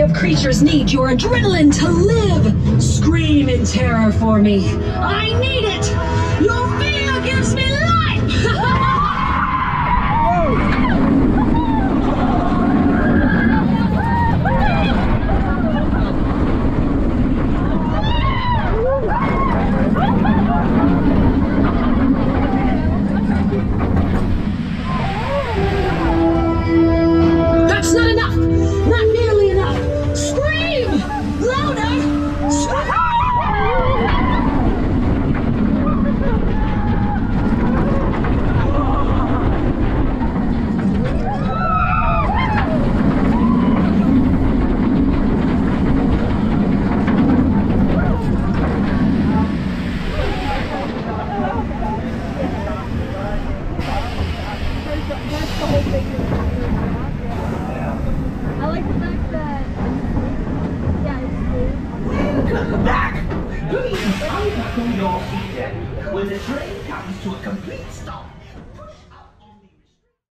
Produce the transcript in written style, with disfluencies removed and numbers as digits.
of creatures need your adrenaline to live. Scream in terror for me. I need it! Your fear gives me life! That's not enough! Not nearly enough! Scream! Louder! I like the fact that, yeah, it's Welcome back! Please unbuckle your seatbelt when the train comes to a complete